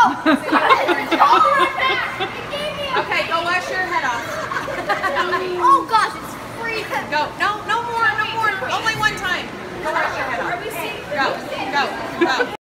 Okay, go wash your head off. Oh gosh, it's freezing. Go. No more. Only one time. Go wash your head off. Go.